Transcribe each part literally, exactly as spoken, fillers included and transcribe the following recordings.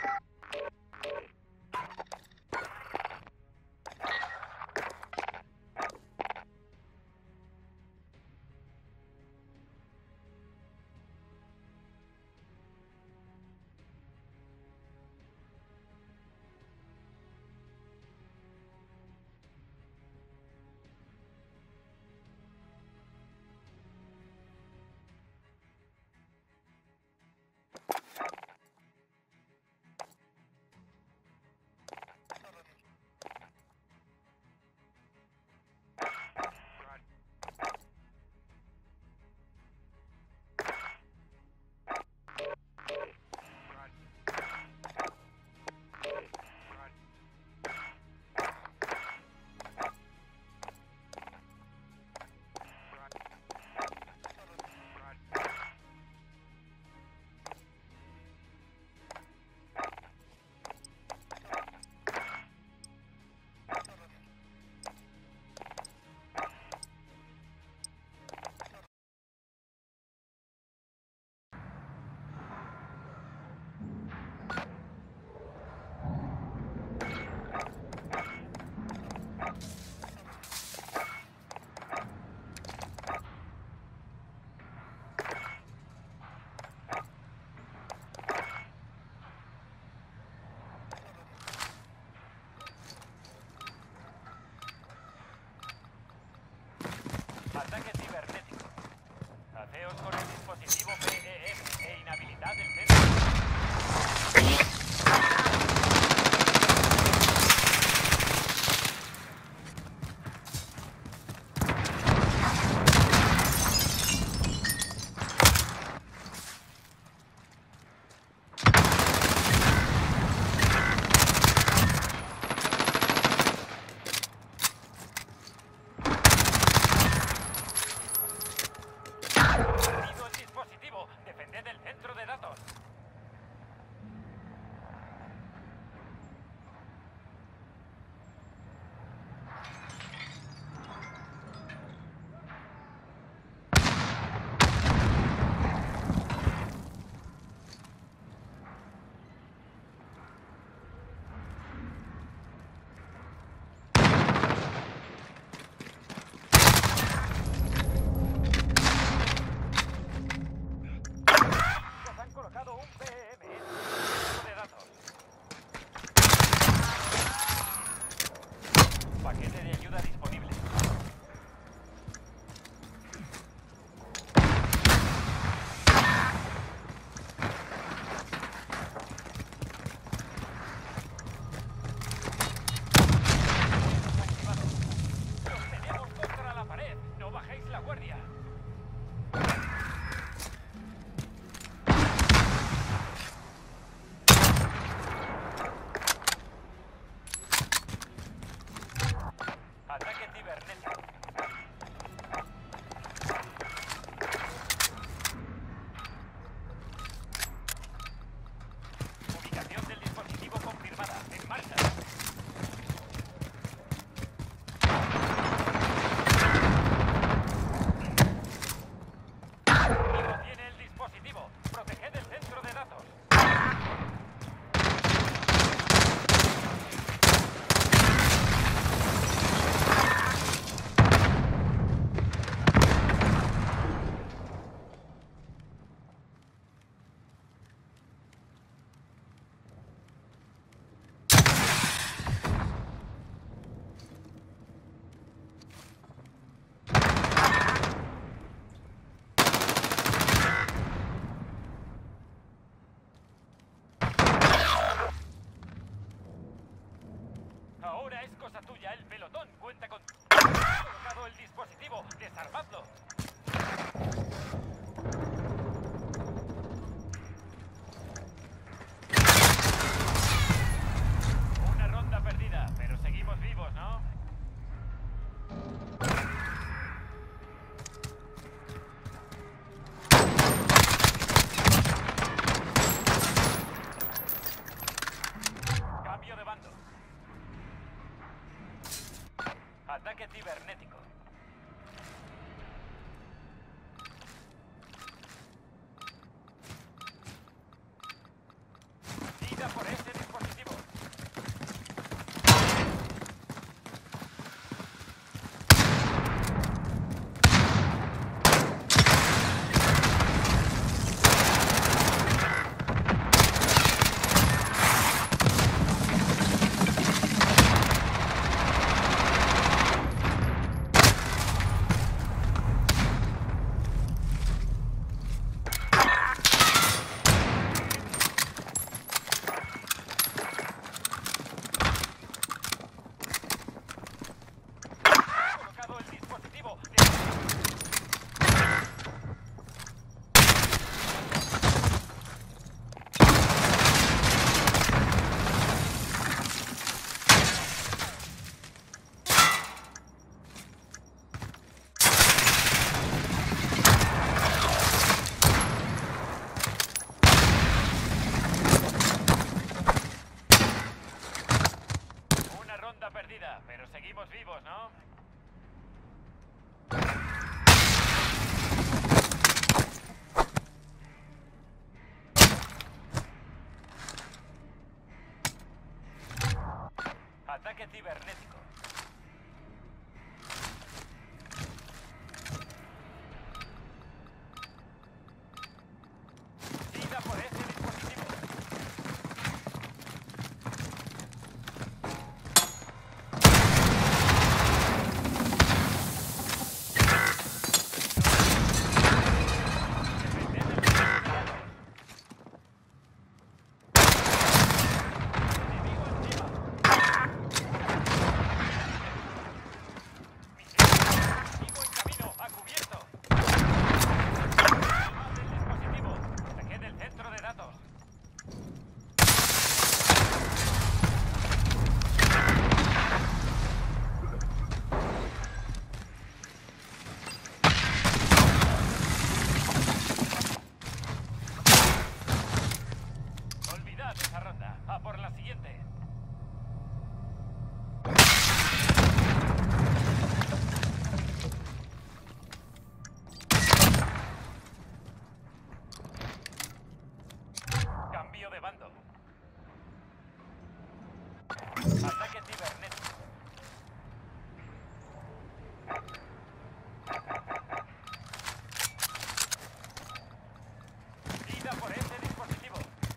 Ataque cibernético. Haceos con el dispositivo P E M e inhabilitad el centro. Paquete de ayuda disponible. Los tenemos contra la pared. No bajéis la guardia. Ataque cibernético. Ubicación del dispositivo confirmada. En marcha. Enemigo tiene el dispositivo. Proteged el centro de datos. Ahora es cosa tuya, el pelotón cuenta con... ¡Ha colocado el dispositivo! ¡Desarmadlo! Una ronda perdida, pero seguimos vivos, ¿no? Cambio de bando. Ataque cibernético. Ida por él. perdida, pero seguimos vivos, ¿no? Ataque cibernético. Siga por ese dispositivo. Esa ronda. A por la siguiente. Cambio de bando. Ataque cibernético. Ida por ese dispositivo.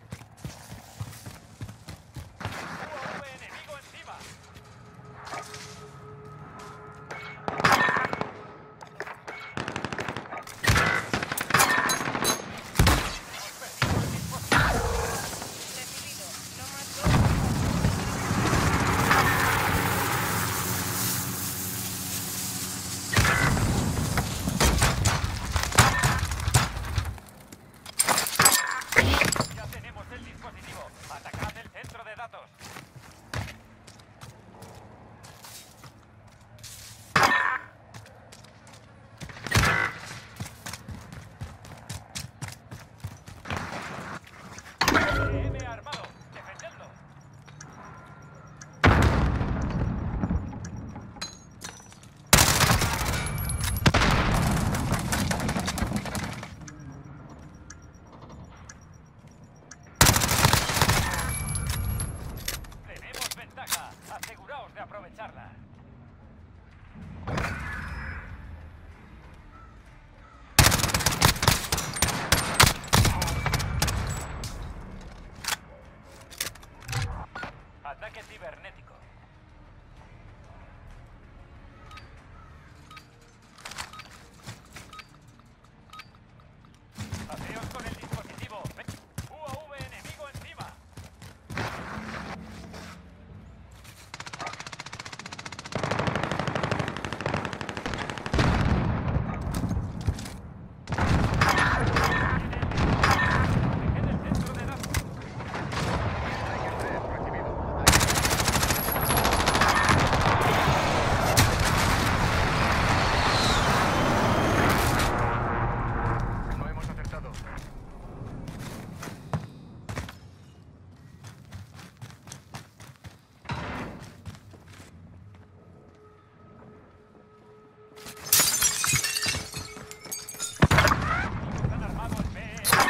Ya tenemos el dispositivo. Atacad el centro de datos. E M armado. Defendedlo. Tenemos ventaja. Aseguraos de aprovecharla. Ataque cibernético. Haceos con el dispositivo. U A V enemigo encima. Dejad el centro de datos. No hemos acertado. Están armados. B E M.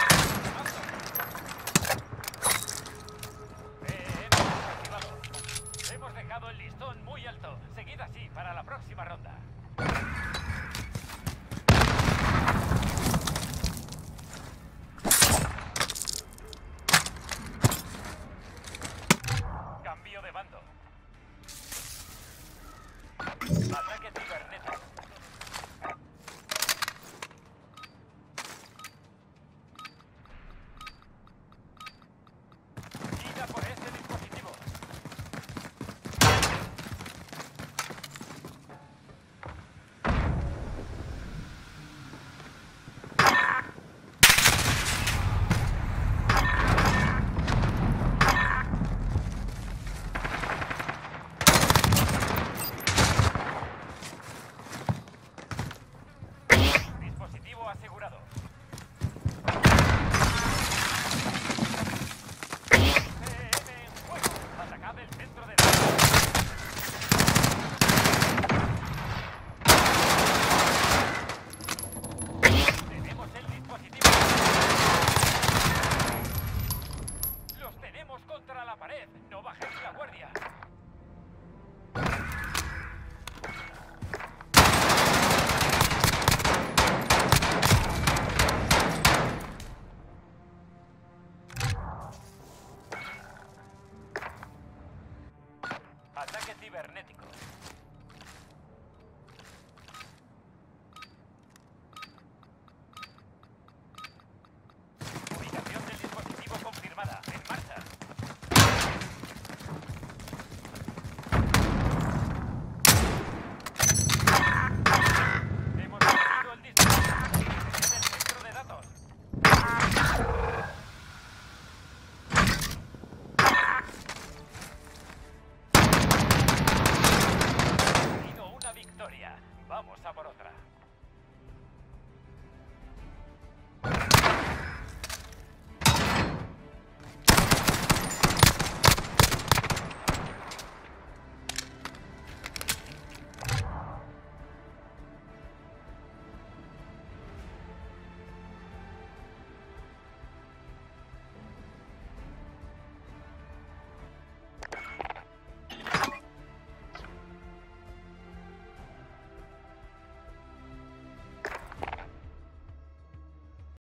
B E M activado. Hemos dejado el listón muy alto. Seguid así para la próxima ronda. Cambio de bando. Ataque cibernético. Ida por ese dispositivo. Ataque cibernético.